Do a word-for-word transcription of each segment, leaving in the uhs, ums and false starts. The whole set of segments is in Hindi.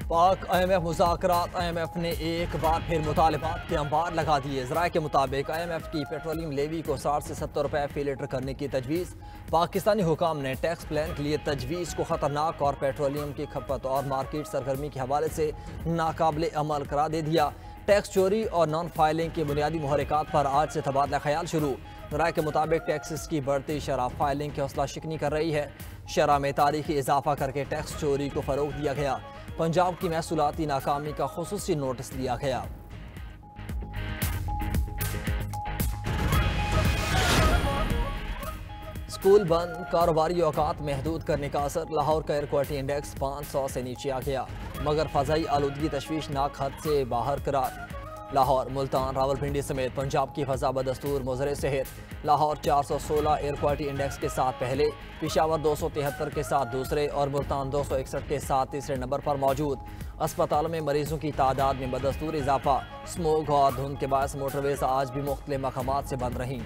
पाक आई एम एफ मुज़ाकरात। आई एम एफ ने एक बार फिर मुतालबात के अंबार लगा दिए। ज़राए के मुताबिक आई एम एफ की पेट्रोलियम लेवी को साठ से सत्तर रुपये फी लीटर करने की तजवीज़। पाकिस्तानी हुकाम ने टैक्स प्लान के लिए तजवीज़ को ख़तरनाक और पेट्रोलियम की खपत और मार्केट सरगर्मी के हवाले से नाकाबिले अमल करार दे दिया। टैक्स चोरी और नॉन फाइलिंग के बुनियादी मुहरकात पर आज से तबादला ख्याल शुरू। ज़राए के मुताबिक टैक्सेस की बढ़ती शरह फाइलिंग की हौसला शिकनी कर रही है। शरह में तारीखी इजाफा करके टैक्स चोरी को फ़रोग दिया गया। पंजाब की महसूलाती नाकामी का खुसूसी नोटिस लिया गया। स्कूल बंद, कारोबारी औकात महदूद करने का असर। लाहौर का एयर क्वालिटी इंडेक्स पाँच सौ से नीचे आ गया, मगर फ़ज़ाई आलूदगी तशवीशनाक हद से बाहर करार। लाहौर, मुल्तान, रावलपिंडी समेत पंजाब की फ़ज़ा बदस्तूर मुज़र सेहत। लाहौर चार सौ सोलह एयर क्वालिटी इंडेक्स के साथ पहले, पेशावर दो सौ तिहत्तर के साथ दूसरे और मुल्तान दो सौ इकसठ के साथ तीसरे नंबर पर मौजूद। अस्पतालों में मरीजों की तादाद में बदस्तूर इजाफा। स्मोक और धुंध के बायस मोटरवेज आज भी मुख्तलिफ मकामात से बंद रहीं।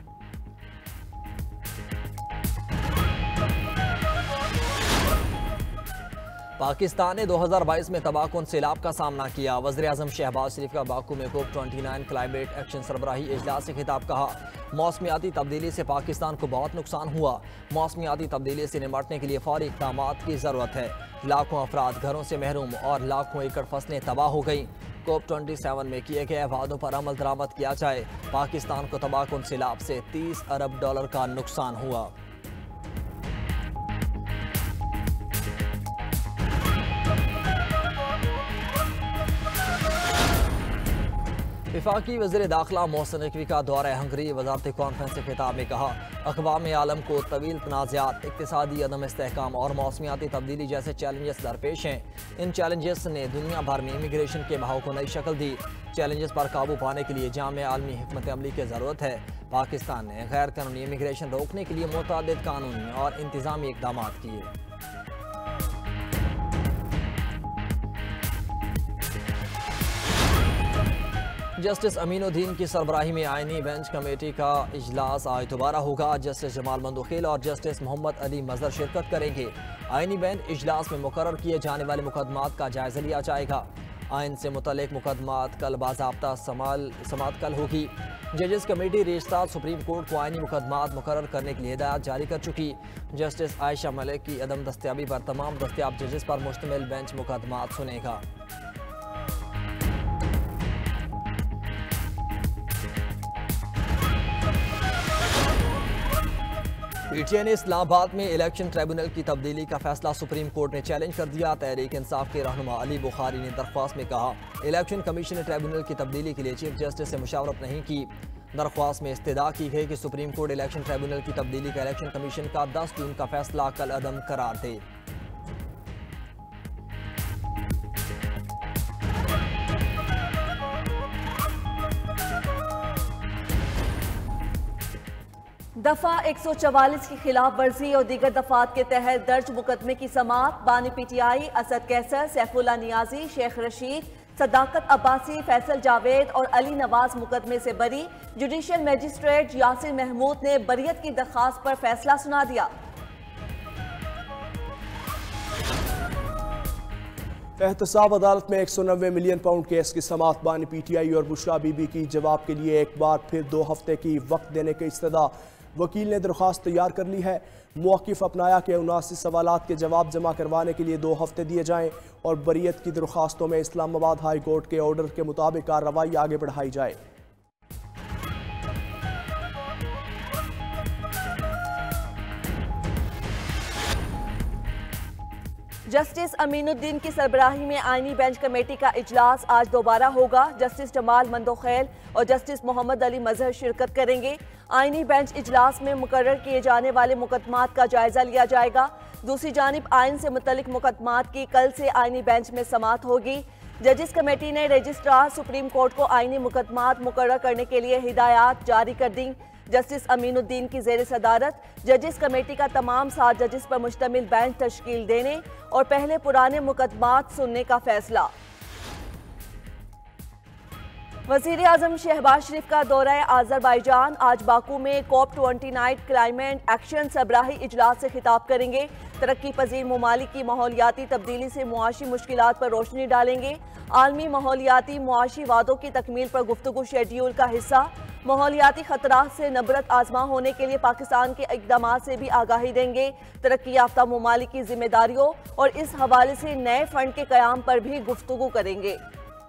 पाकिस्तान ने दो हज़ार बाईस में तबाहकुन सैलाब का सामना किया। वज़ीर आज़म शहबाज शरीफ का बाकू में कोप उनतीस क्लाइमेट एक्शन सरबराही इजलास से खिताब। कहा, मौसमियाती तब्दीली से पाकिस्तान को बहुत नुकसान हुआ। मौसमियाती तब्दीली से निपटने के लिए फौरी इक़दामात की ज़रूरत है। लाखों अफराद घरों से महरूम और लाखों एकड़ फसलें तबाह हो गईं। कोप सत्ताईस में किए गए वादों पर अमल दरामद किया जाए। पाकिस्तान को तबाहकुन सैलाब से तीस अरब डॉलर का नुकसान हुआ। वफाकी वज़ीर दाखिला मोहसिन नकवी का दौरा हंगरी। वजारती कॉन्फ्रेंस से खिताब में कहा, अक़वाम आलम को तवील तनाज़ात, इक़्तिसादी अदम इस्तेहकाम और मौसमियाती तब्दीली जैसे चैलेंजेस दरपेश हैं। इन चैलेंजेस ने दुनिया भर में इमिग्रेशन के बहाव को नई शक्ल दी। चैलेंजेस पर काबू पाने के लिए जामे आलमी हिकमत अमली की ज़रूरत है। पाकिस्तान ने गैर कानूनी इमिग्रेशन रोकने के लिए मुतअद्दिद कानूनी और इंतज़ामी इक़दाम किए। जस्टिस अमीनुद्दीन की सरबराही में आईनी बेंच कमेटी का इजलास आज दोबारा होगा। जस्टिस जमाल मंदोखेल और जस्टिस मोहम्मद अली मजहर शिरकत करेंगे। आईनी बेंच इजलास में मुकर्रर किए जाने वाले मुकदमात का जायजा लिया जाएगा। आइन से मुतल्लिक मुकदमात कल बाज़ाब्ता समाअत कल होगी। जजेस कमेटी रिश्ता सुप्रीम कोर्ट को आईनी मुकदमात मुकर्रर करने के लिए हिदायत जारी कर चुकी। जस्टिस आयशा मलिक की अदम दस्तियाबी पर तमाम दस्तियाब जजेस पर मुश्तमिल बेंच मुकदमात सुनेगा। पीटीआई ने इस्लामाबाद में इलेक्शन ट्रिब्यूनल की तब्दीली का फैसला सुप्रीम कोर्ट ने चैलेंज कर दिया। तहरीक इंसाफ के रहनुमा अली बुखारी ने दरख्वास्त में कहा, इलेक्शन कमीशन ने ट्रिब्यूनल की तब्दीली के लिए चीफ जस्टिस से मुशावरत नहीं की। दरख्वास्त में इस्तदा की गई कि सुप्रीम कोर्ट इलेक्शन ट्रिब्यूनल की तब्दीली का इलेक्शन कमीशन का दस जून का फैसला कल अदम करार दे। दफा एक सौ चवालीस की खिलाफ वर्जी और दीगर दफात के तहत दर्ज मुकदमे की समाअत। बानी पीटीआई असद कैसर, सैफुल्ला नियाजी, शेख रशीद, सदाकत अब्बासी, फैसल जावेद और अली नवाज मुकदमे से बरी। जुडिशियल मजिस्ट्रेट यासिर महमूद ने बरियत की दरखास्त पर फैसला सुना दिया। एहतसाब अदालत में एक सौ नब्बे मिलियन पाउंड केस की समाअत। बानी पीटीआई और बुशरा बीबी की जवाब के लिए एक बार फिर दो हफ्ते की वक्त देने की इस्तदा। वकील ने दरख्वास्त तैयार कर ली है। मौक़िफ़ अपनाया कि उनासी सवालात के जवाब जमा करवाने के लिए दो हफ्ते दिए जाएं और बरियत की दरख्वास्तों में इस्लामाबाद हाई कोर्ट के ऑर्डर के मुताबिक कार्रवाई आगे बढ़ाई जाए। जस्टिस अमीनुद्दीन की सरबराही में आईनी बेंच कमेटी का इजलास आज दोबारा होगा। जस्टिस जमाल मंदोखेल और जस्टिस मोहम्मद अली मजहर शिरकत करेंगे। आईनी बेंच इजलास में मुकर्रर किए जाने वाले मुकदमात का जायजा लिया जाएगा। दूसरी जानिब आइन से मुतल्लिक मुकदमात की कल से आईनी बेंच में समाअत होगी। जजिस कमेटी ने रजिस्ट्रार सुप्रीम कोर्ट को आईनी मुकदमात मुकर्रर करने के लिए हिदायत जारी कर दी। जस्टिस अमीनुद्दीन की जेर सदारत जजिस कमेटी का तमाम सात जजिस पर मुश्तमिल बेंच तश्कील देने और पहले पुराने मुकदमात सुनने का फैसला। वज़ीर आज़म शहबाज शरीफ का दौरा आज़रबाईजान। आज बाकू में COP twenty nine climate action सबराही इजलास से खिताब करेंगे। तरक्की पजीर ममालिक की माहौलियाती तब्दीली से मुआशी मुश्किलात पर रोशनी डालेंगे। आलमी माहौलियाती मुआशी वादों की तकमील पर गुफ्तगू शेड्यूल का हिस्सा। माहौलियाती खतरात से नबरत आजमा होने के लिए पाकिस्तान के इकदाम से भी आगाही देंगे। तरक्की याफ्ता ममालिक की जिम्मेदारियों और इस हवाले से नए फंड के कयाम पर भी गुफ्तगू करेंगे।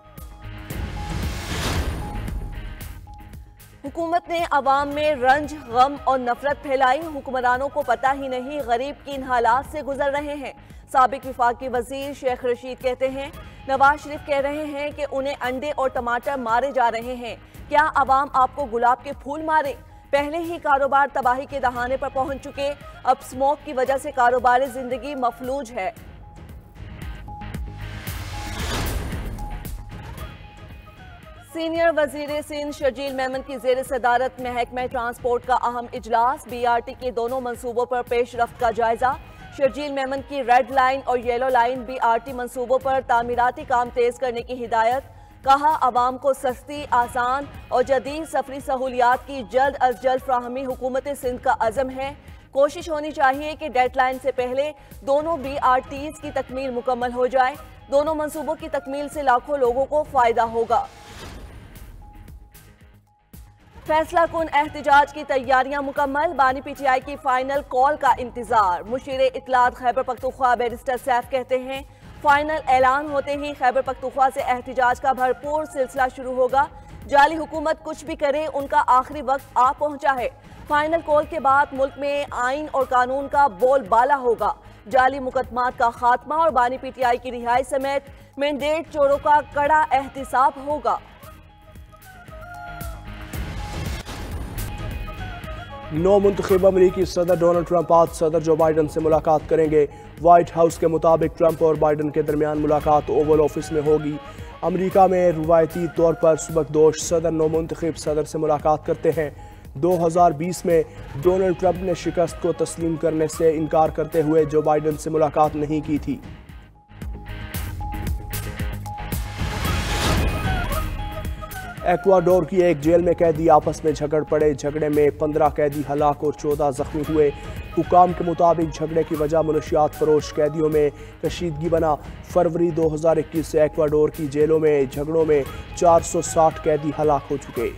हुकूमत ने अवाम में रंज, गम और नफरत फैलाई। हुक्मरानों को पता ही नहीं गरीब किन हालात से गुजर रहे हैं। साबिक विफाकी वजीर शेख रशीद कहते हैं नवाज शरीफ कह रहे हैं कि उन्हें अंडे और टमाटर मारे जा रहे हैं। क्या अवाम आपको गुलाब के फूल मारे? पहले ही कारोबार तबाही के दहाने पर पहुंच चुके, अब स्मोक की वजह से कारोबारी जिंदगी मफलूज है। सीनियर वजीर सिंध शर्जील मेमन की जेर सदारत महकमा ट्रांसपोर्ट का अहम इजलास। बी आर टी के दोनों मनसूबों पर पेश रफ्त का जायजा। शर्जील मेमन की रेड लाइन और yellow line B R T मनसूबों पर तामीराती काम तेज करने की हिदायत। कहा अवाम को सस्ती, आसान और जदीद सफरी सहूलियात की जल्द अज जल्द फ्राहमी हुकूमत सिंध का अज़म है। कोशिश होनी चाहिए कि डेडलाइन से पहले दोनों बी आर टीज की तकमील मुकम्मल हो जाए। दोनों मनसूबों की तकमील से लाखों लोगों को फायदा होगा। फैसला कुन एहतजाज की तैयारियां मुकम्मल। बानी पी टी आई की फाइनल कॉल का इंतजार। मुशीर इत्तलात खैबर पख्तूनख्वा बैरिस्टर सैफ कहते हैं फाइनल ऐलान होते ही खैबर पख्तूनख्वा से एहतजाज का भरपूर सिलसिला शुरू होगा। जाली हुकूमत कुछ भी करे, उनका आखिरी वक्त आ पहुंचा है। फाइनल कॉल के बाद मुल्क में आइन और कानून का बोलबाला होगा। जाली मुकदमात का खात्मा और बानी पी टी आई की रिहाई समेत मैंडेट चोरों का कड़ा एहतिसाब होगा। नौ मुंतखब अमरीकी सदर डोनाल्ड ट्रंप आज सदर जो बाइडन से मुलाकात करेंगे। व्हाइट हाउस के मुताबिक ट्रंप और बाइडन के दरमियान मुलाकात ओवल ऑफिस में होगी। अमरीका में रुवायती तौर पर सुबकदोश सदर नौ मुंतखब सदर से मुलाकात करते हैं। दो हज़ार बीस में डोनाल्ड ट्रंप ने शिकस्त को तस्लीम करने से इनकार करते हुए जो बाइडन से मुलाकात नहीं की थी। एक्वाडोर की एक जेल में कैदी आपस में झगड़ पड़े। झगड़े में पंद्रह कैदी हलाक और चौदह जख्मी हुए। हुकाम के मुताबिक झगड़े की वजह मनशियात फरोश कैदियों में कशीदगी बना। फरवरी दो हज़ार इक्कीस से एक्वाडोर की जेलों में झगड़ों में चार सौ साठ कैदी हलाक हो चुके।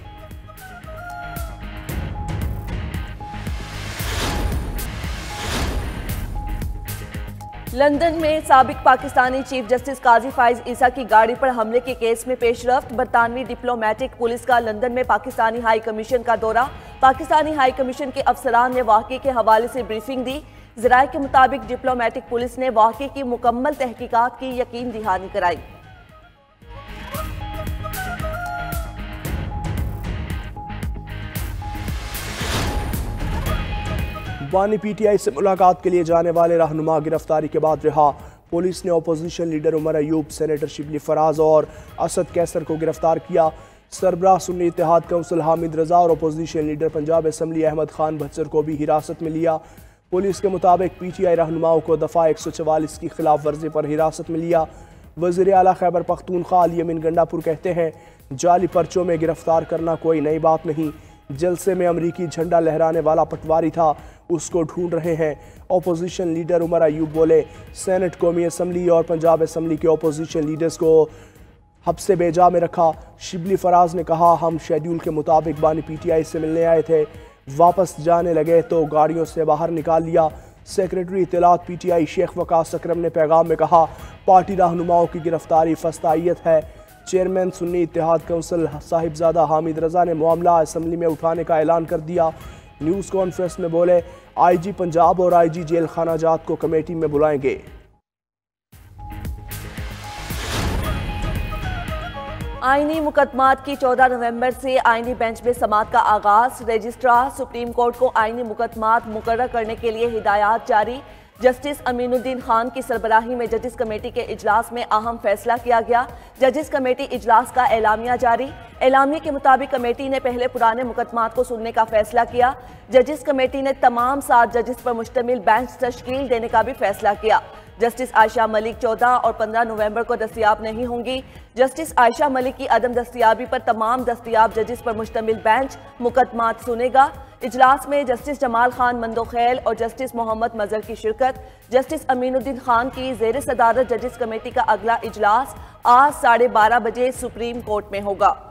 लंदन में साबिक पाकिस्तानी चीफ जस्टिस काजी फाइज ईसा की गाड़ी पर हमले के केस में पेशरफ्त। बरतानवी डिप्लोमेटिक पुलिस का लंदन में पाकिस्तानी हाई कमीशन का दौरा। पाकिस्तानी हाई कमीशन के अफसरान ने वाक़े के हवाले से ब्रीफिंग दी। ज़राए के मुताबिक डिप्लोमेटिक पुलिस ने वाक़े की मुकम्मल तहकीकात की यकीन दहानी कराई। बानी पी टी आई से मुलाकात के लिए जाने वाले रहनुमा गिरफ्तारी के बाद रिहा। पुलिस ने opposition leader Omar Ayub, senator Shibli Faraz और असद कैसर को गिरफ्तार किया। सरबराह सुन्नी इत्तेहाद काउंसिल हामिद रजा और opposition leader Punjab assembly Ahmad Khan Bhachar को भी हिरासत में लिया। पुलिस के मुताबिक पी टी आई रहनुमाओं को दफ़ा एक सौ चवालीस की खिलाफ वर्जी पर हिरासत में लिया। वज़ीर आला खैबर पख्तूनख्वा अली अमीन गंडापुर कहते हैं जाली पर्चों में गिरफ्तार करना कोई नई बात नहीं। जलसे में अमरीकी झंडा लहराने वाला पटवारी था, उसको ढूंढ रहे हैं। अपोजिशन लीडर उमर अयूब बोले सेनेट, कौमी असम्बली और पंजाब असम्बली के अपोजिशन लीडर्स को हब्से बेजा में रखा। शिबली फराज ने कहा हम शेड्यूल के मुताबिक बानी पी टी आई से मिलने आए थे, वापस जाने लगे तो गाड़ियों से बाहर निकाल लिया। सेक्रेटरी इत्तलात पी टी आई शेख वकास अकरम ने पैगाम में कहा पार्टी रहनुमाओं की गिरफ्तारी फस्तायत है। चेयरमैन सुन्नी इत्तेहाद काउंसिल साहिबजादा हामिद रजा ने मामला असम्बली में उठाने का ऐलान कर दिया। न्यूज़ कॉन्फ्रेंस में बोले आई जी पंजाब और आई जी जेल खाना जात को कमेटी में बुलाएंगे। आईनी मुकदमात की चौदह नवंबर से आईनी बेंच में समाअत का आगाज। रजिस्ट्रार सुप्रीम कोर्ट को आईनी मुकदमात मुकर्रर करने के लिए हिदायत जारी। जस्टिस अमीनुद्दीन खान की सरबराही में जजिस कमेटी के इजलास में अहम फैसला किया गया। जजिस कमेटी इजलास का एलामिया जारी। एलामिया के मुताबिक कमेटी ने पहले पुराने मुकदमात को सुनने का फैसला किया। जजिस कमेटी ने तमाम सात जजिस पर मुश्तमिल बेंच तश्कील देने का भी फैसला किया। जस्टिस आयशा मलिक चौदह और पंद्रह नवंबर को दस्तयाब नहीं होंगी। जस्टिस आयशा मलिक की अदम दस्तयाबी पर तमाम दस्तयाब जजिस पर मुश्तमिल बेंच मुकदमात सुनेगा। इजलास में जस्टिस जमाल खान मंदोखेल और जस्टिस मोहम्मद मजहर की शिरकत। जस्टिस अमीनुद्दीन खान की जेर सदारत जजिस कमेटी का अगला इजलास आज साढ़े बारह बजे सुप्रीम कोर्ट में होगा।